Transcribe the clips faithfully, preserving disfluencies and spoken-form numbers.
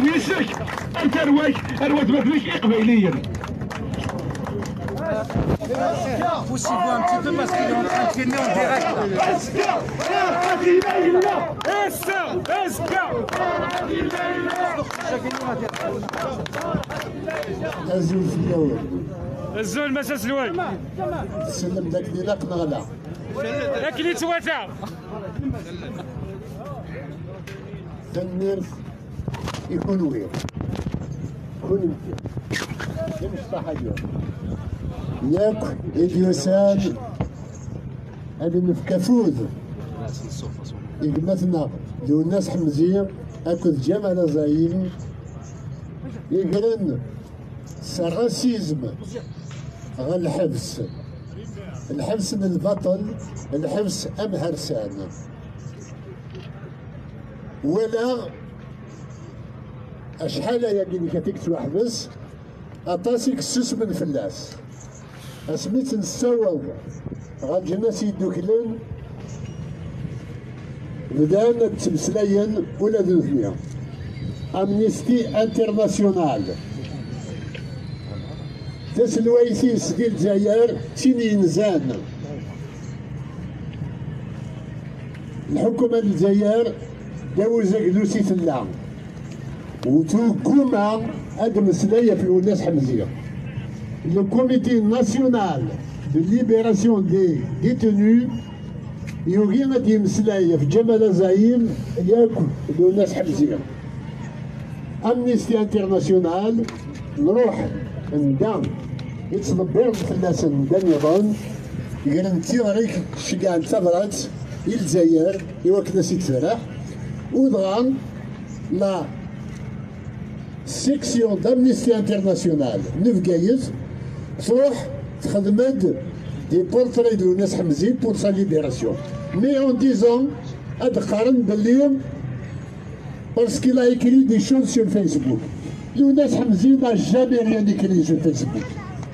في الشك انت رواك رواك مفيش قبيليا. Poussez-vous un petit peu parce qu'il est en train de filmer en direct. أزول في الأول. الزول ما سلوي. سلم ذاك اللي لاق نغلا. ذاك اللي تواتع. النرف يكون وين؟ يكون مزيان. مش صح اليوم. ياك إديوسان هذا نفكافوز يقمتنا لو الناس حمزية أكد جمال زايم يقرن سراسيزم غا الحبس الحبس من البطل الحبس أم هرسان ولا أشحال يا اللي كاتيك توحبس أطاسيك سوس من فلاس اسميت نساوض غالجنا سيدو كلان بدانا تمسلاين ولا ذوثنيا امنيستي انترناسيونال تسلويسيس ديال الجزائر تيني ينزان الحكومة الجزائر داو زاكدوسي فلا وتو كوما هاد مسلاية في الناس حمزية. Le comité national de libération des détenus يوغي غادي يمسلاي في جمال زعيم ياكل لو ناس حبسيه. امنيستي انترناسيونال نروح ندام يتصبر فلاس ندام يظن قال انت ريك شكاع انتظرات الجزائر يوكل سيد فرح ودغان لا سيكسيون d'Amnesty International نفقايز تروح تخدمت دي بورتري ديال ناس حمزين بور سا ليبيراسيون مي اون ديزون هاد قارن بلي باسكو لا ايكري دي شوز سور فيسبوك لو ناس حمزين ما جامي ريان ايكري سور فيسبوك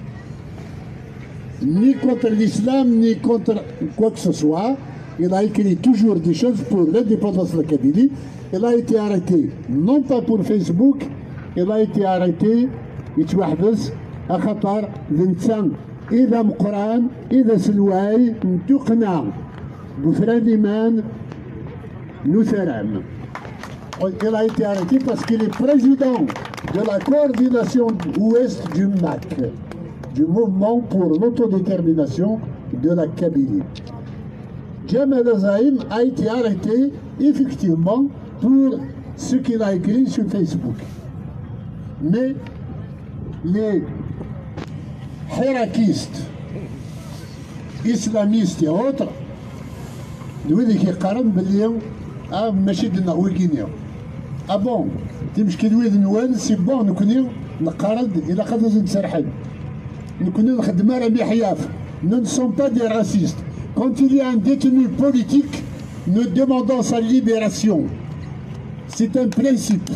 ni contre l'islam ni contre quoi que ce soit. Il a écrit toujours des choses pour l'indépendance de la Kabylie. Il a été arrêté non pas pour Facebook. Il a été arrêté يتوحبس خطر الانسان اذا مقران اذا سلواي نتقنع بفران الايمان نثرم. Il a été arrêté parce qu'il est président de la coordination ouest du M A C, du mouvement pour l'autodétermination de la Kabylie. Djemal Azaïm a été arrêté effectivement pour ce qu'il a écrit sur Facebook. Mais les hirakistes, islamistes et autres, اللي كيقارن باللي اه ماشي دنا ويكينيا اه بون تمشي كدويد نوال سي بون نكوني نقارن الى قدرت نتسرحل نكوني نخدم ربي حياف. Nous ne sommes pas des racistes. Quand il y a un détenu politique, nous demandons sa libération. C'est un principe.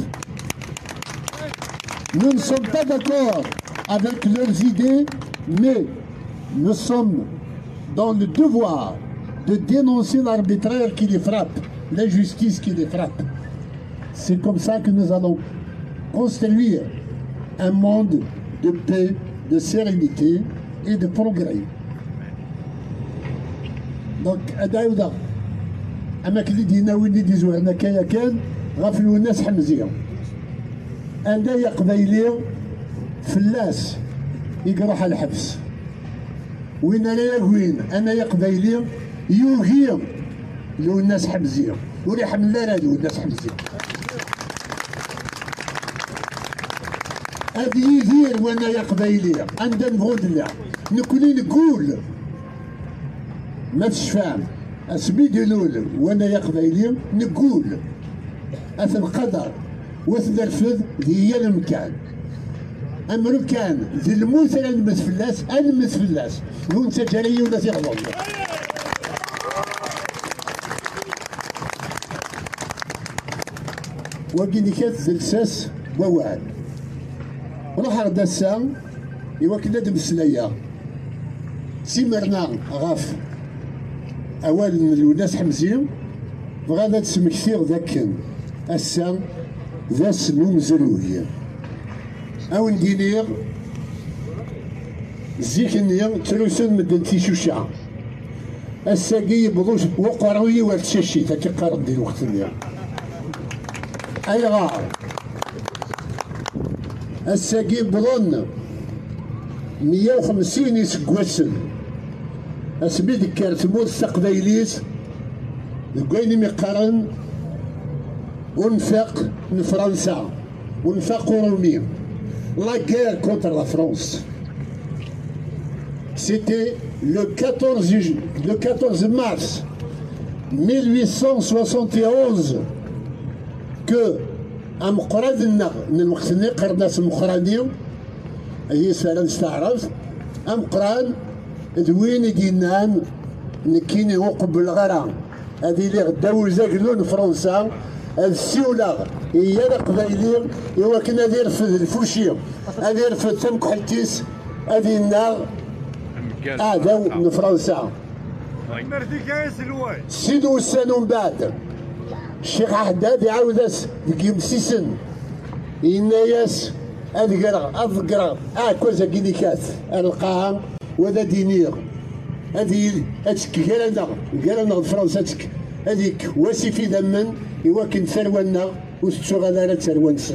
Nous ne sommes pas d'accord avec leurs idées, mais nous sommes dans le devoir de dénoncer l'arbitraire qui les frappe, l'injustice qui les frappe. C'est comme ça que nous allons construire un monde de paix, de sérénité et de progrès. Donc, Adaouda, أما كلي دينا وين ديزو هنا كايا كان غافلوا الناس حمزية. أنا يا قبيلي فلاس يقروح على الحبس. وين أنا يا وين أنا يا قبيلي يوغي لو الناس حمزية ولي حمل لا لو الناس حمزية. هذه يدير وانا يا قبيلي عندنا نبغود الله نكوني نقول ما تشفام اسمي الاول وانا يا قبيلي نقول اث القدر واث الرفض هي المكان. اما لو كان ذي الموت انا نمس فلاس انا نمس فلاس لو انت جاري ولا تغلط. وكيني كات زلساس ووعد روح غدا الساعة يوكلنا دمسلايا سيمرنا غاف أوال الناس حمزين بغادا تسمكثير ذاك الساعة ذا اسمو مزروي أو ندينير زيك النير تروسن مدن تيشوشا الساقي بضوش وقروي والتشاشي تاكي قارب ديال الوقت النير أي غار الساقي بضن مية وخمسين يسقوسن اسمي ذكر تموت تقبايليس ذكوين مقارن ونفاق من فرنسا ونفاق رومي لا guerre contre la France c'était le quatorze le quatorze mars mille huit cent soixante et onze que ام قرادنا من الوقت اللي قرناس مقرانيو هي سالا نستعرف ام قران دوين دينان نكيني وقبل غرا هذه اللي غداو زاكلون فرنسا السيوله هي القبايلين ايوا كنا داير في الفوشي هذه في تم كحلتيس هذه النار هذا من فرنسا سيدو السنه من بعد الشيخ حداد يعاود اس ديك مسيسن يناياس اذكر اذكر اه كوزا كينيكات القاها وهذا دينير هذه هاتك كيرانا كيرانا فرنسا تك هذيك واسي في دمن ايوا كن ثرونا وشغاله ثروان سن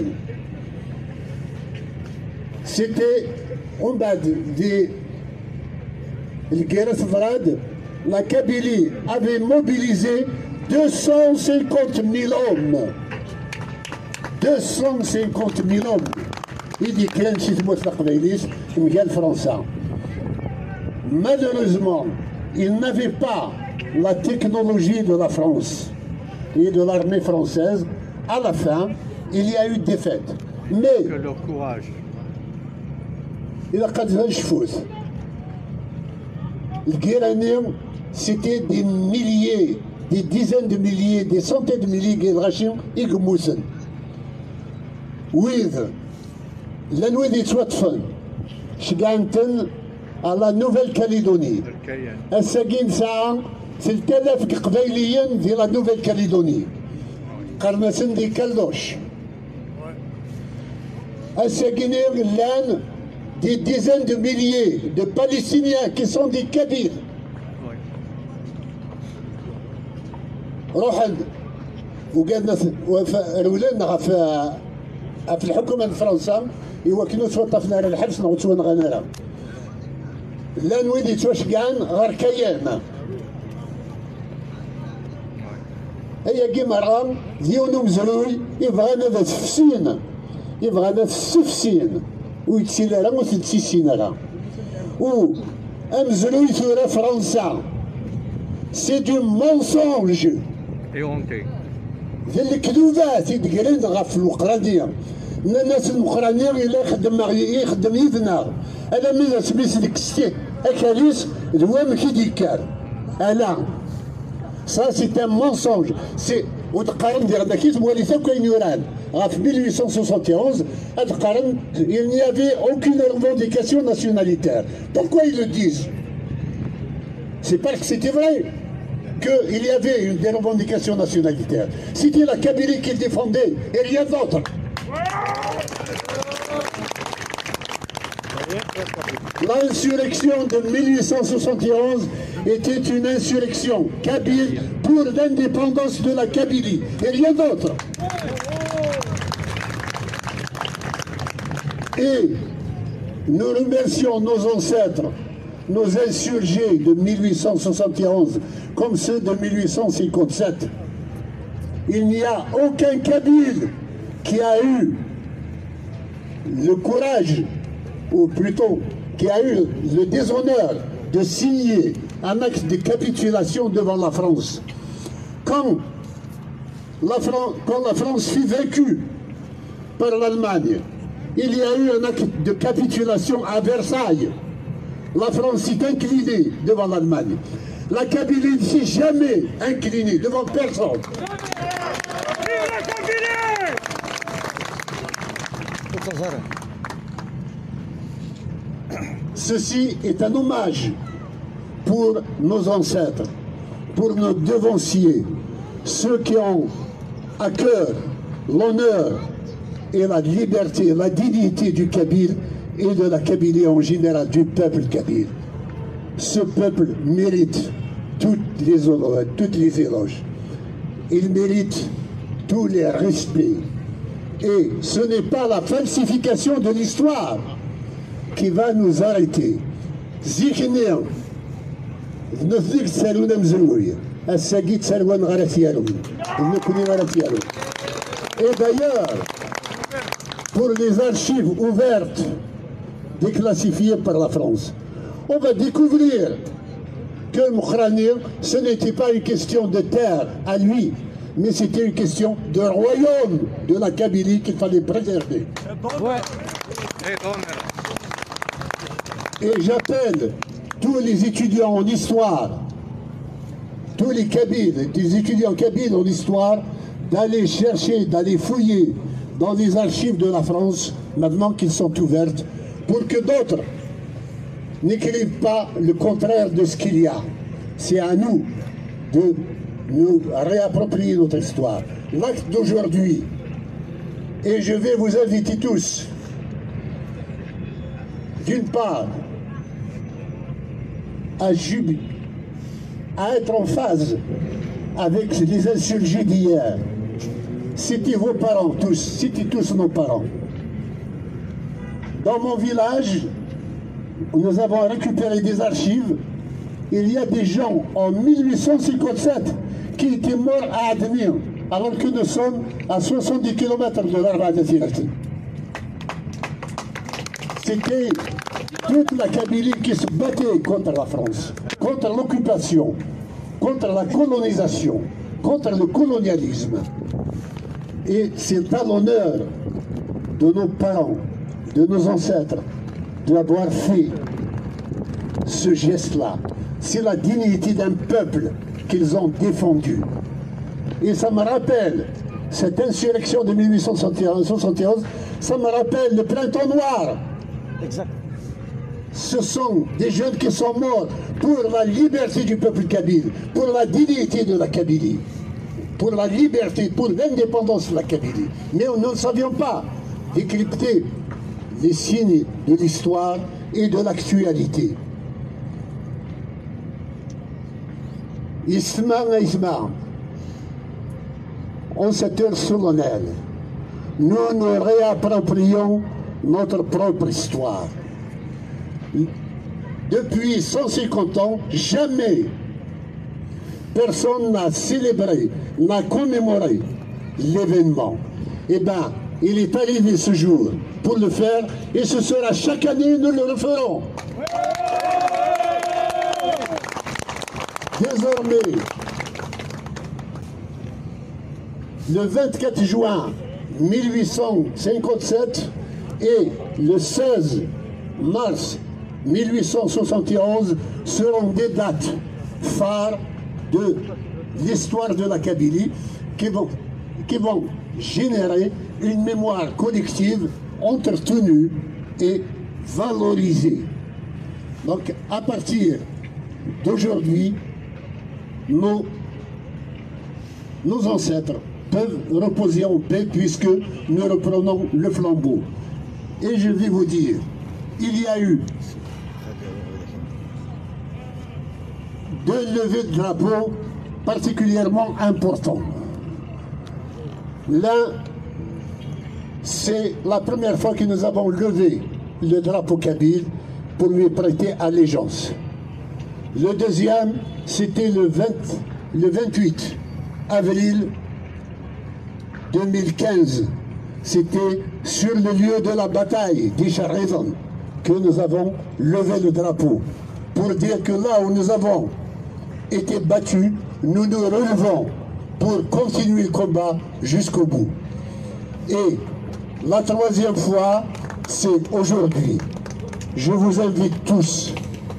سيتي ومن بعد دي الكيرة فراد لا كابيلي افي موبيليزي deux cent cinquante mille hommes deux cent cinquante mille hommes يدي كان شي تموت القبايليس مقال فرنسا malheureusement il n'avait pas la technologie de la France et de l'armée française. À la fin il y a eu défaite mais Que leur courage. il a قد نشفوت الكيرانيين c'était des milliers des dizaines de milliers, des centaines de milliers de rachim igmoussen. With la nuit des Twatfan, Shganten à la Nouvelle-Calédonie. Al-Sagin Sa'a, c'est le Talaf Qbailien de la Nouvelle-Calédonie. Karnasen des Kaldosh. Al-Sagin Lan, des dizaines de milliers de Palestiniens qui sont des Kabyles. روح وقالنا رولنا في في الحكومه الفرنسا ايوا كنا توطفنا على الحبس نغتونا غنرا لا نويدي توش كان غير كيان هي كيما راه ديونو مزروي يبغانا ذا تفسين يبغانا تسفسين ويتسينا راه وتتسيسينا راه و امزروي ثورة فرنسا سي دو مونسونج Et honté. ذي الكذوبات يتقرن غف الوقرانية الناس المقرانية إلا يخدم يخدم يدنا أنا من سميس ديك ستي أكاليس دوام كي ديكار ألا سا سي ان مونسونج سي وتقارن ديال هذاك تموالي تا كاين يوران غف mille huit cent soixante et onze تقارن il n'y avait aucune revendication nationalitaire. Pourquoi ils le disent? C'est parce que c'était vrai qu'il y avait une des revendications nationalitaires. C'était la Kabylie qu'ils défendaient et rien d'autre. L'insurrection de mille huit cent soixante et onze était une insurrection kabyle pour l'indépendance de la Kabylie et rien d'autre. Et nous remercions nos ancêtres, nos insurgés de mille huit cent soixante et onze comme ceux de mille huit cent cinquante-sept. Il n'y a aucun Kabyle qui a eu le courage, ou plutôt qui a eu le déshonneur de signer un acte de capitulation devant la France. Quand la, Fran- quand la France fut vaincue par l'Allemagne, il y a eu un acte de capitulation à Versailles. La France s'est inclinée devant l'Allemagne. La Kabylie ne s'est jamais inclinée devant personne. Vive la Kabylie! Ceci est un hommage pour nos ancêtres, pour nos devanciers, ceux qui ont à cœur l'honneur et la liberté, la dignité du Kabyle et de la Kabylie en général, du peuple kabyle. Ce peuple mérite toutes les, toutes les éloges. Il mérite tous les respects. Et ce n'est pas la falsification de l'histoire qui va nous arrêter. Zikhnir, نثق تسالونا مزروي الساقي تسالونا غراتيالهم نكوني غراتيالهم. Et d'ailleurs, pour les archives ouvertes déclassifiées par la France, on va découvrir que Mokhrani, ce n'était pas une question de terre à lui, mais c'était une question de royaume de la Kabylie qu'il fallait préserver. Et j'appelle tous les étudiants en histoire, tous les Kabyles, des étudiants kabyles en histoire, d'aller chercher, d'aller fouiller dans les archives de la France, maintenant qu'ils sont ouvertes, pour que d'autres n'écrivent pas le contraire de ce qu'il y a. C'est à nous de nous réapproprier notre histoire. L'acte d'aujourd'hui, et je vais vous inviter tous, d'une part, à jubiler, à être en phase avec les insurgés d'hier. C'était vos parents tous, c'était tous nos parents. Dans mon village, nous avons récupéré des archives. Il y a des gens en mille huit cent cinquante-sept qui étaient morts à Admir, alors que nous sommes à soixante-dix kilomètres de l'Arba de Sirati. C'était toute la Kabylie qui se battait contre la France, contre l'occupation, contre la colonisation, contre le colonialisme. Et c'est à l'honneur de nos parents, de nos ancêtres, d'avoir fait ce geste-là. C'est la dignité d'un peuple qu'ils ont défendu. Et ça me rappelle, cette insurrection de mille huit cent soixante et onze, ça me rappelle le printemps noir. Exact. Ce sont des jeunes qui sont morts pour la liberté du peuple kabyle, pour la dignité de la Kabylie, pour la liberté, pour l'indépendance de la Kabylie. Mais nous ne savions pas décrypter les signes de l'histoire et de l'actualité. Isma Isma, en cette heure solennelle, nous nous réapproprions notre propre histoire. Depuis cent cinquante ans, jamais personne n'a célébré, n'a commémoré l'événement. Eh bien, il est arrivé ce jour pour le faire, et ce sera chaque année, nous le referons. Désormais, le vingt-quatre juin mille huit cent cinquante-sept et le seize mars mille huit cent soixante et onze seront des dates phares de l'histoire de la Kabylie qui vont, qui vont générer une mémoire collective entretenue et valorisée. Donc à partir d'aujourd'hui, nos, nos ancêtres peuvent reposer en paix puisque nous reprenons le flambeau. Et je vais vous dire, il y a eu deux levées de drapeaux particulièrement importants. L'un, c'est la première fois que nous avons levé le drapeau kabyle pour lui prêter allégeance. Le deuxième, c'était le, le vingt-huit avril deux mille quinze. C'était sur le lieu de la bataille d'Isharevan que nous avons levé le drapeau pour dire que là où nous avons été battus, nous nous relevons pour continuer le combat jusqu'au bout. Et la troisième fois, c'est aujourd'hui. Je vous invite tous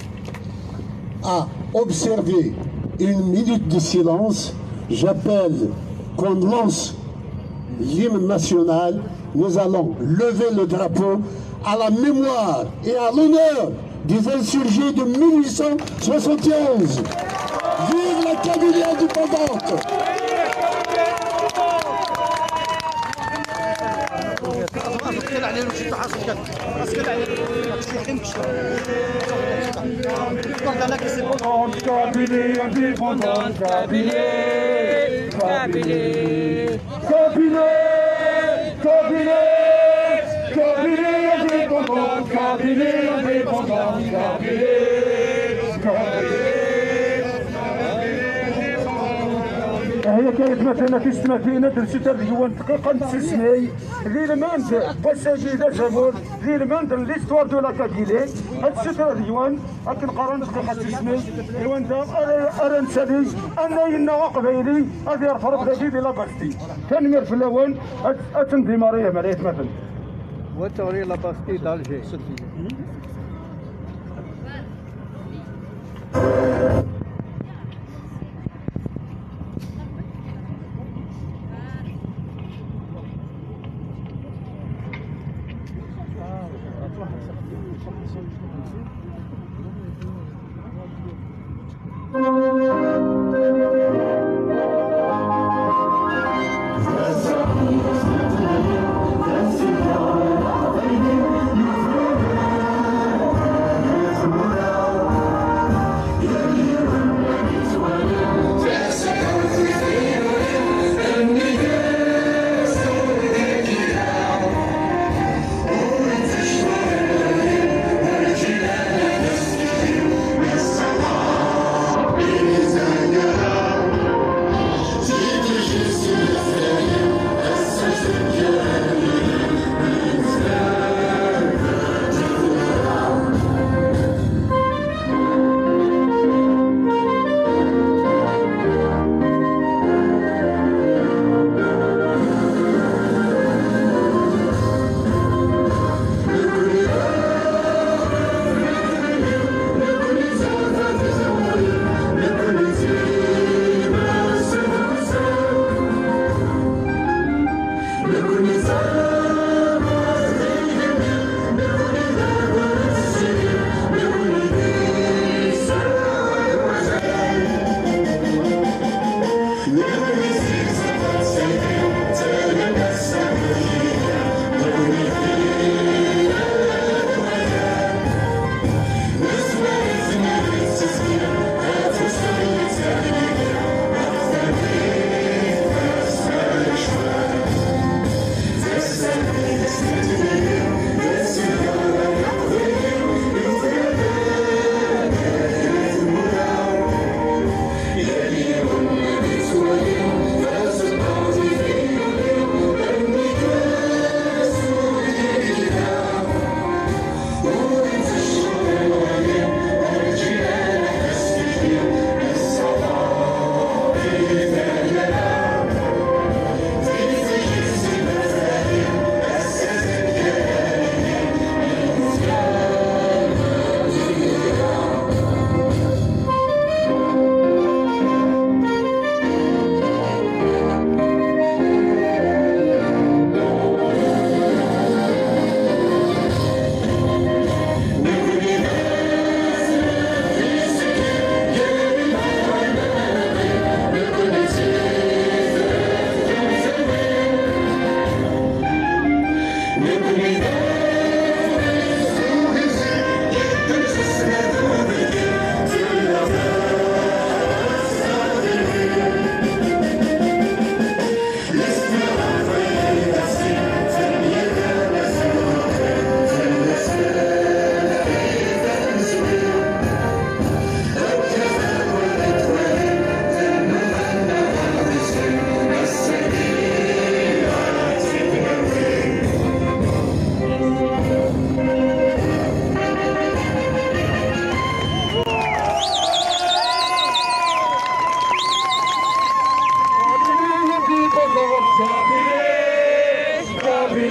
à observer une minute de silence. J'appelle qu'on lance l'hymne national. Nous allons lever le drapeau à la mémoire et à l'honneur des insurgés de mille huit cent soixante et onze. Vive la Kabylie indépendante! عليهم شي تحصل كذا اسكت عليهم شي حين كشف كنت انا كيسيب Kabylie, indépendante, Kabylie, Kabylie, Kabylie, Kabylie, Kabylie, indépendante, Kabylie, indépendante, Kabylie, Kabylie. هي كانت مثلا في السماكينة درسي ترجوان دقيقة نتسمي ذي الماند بساجيدة جابون ذي الماند ليستوار دو لا كابيلي هاد الشيء ترجوان هاك نقارن دقيقة تسمي ايوان دا ارى نسالي انا ينا قبيلي هادي الفرق ذاكي دي لاباستي كان مير في الاول اتندي ماريا مريت مثلا وتوري لاباستي دالجي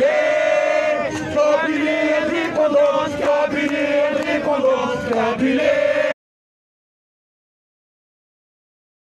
Kabylie, indépendante, Kabylie, indépendante, Kabylie.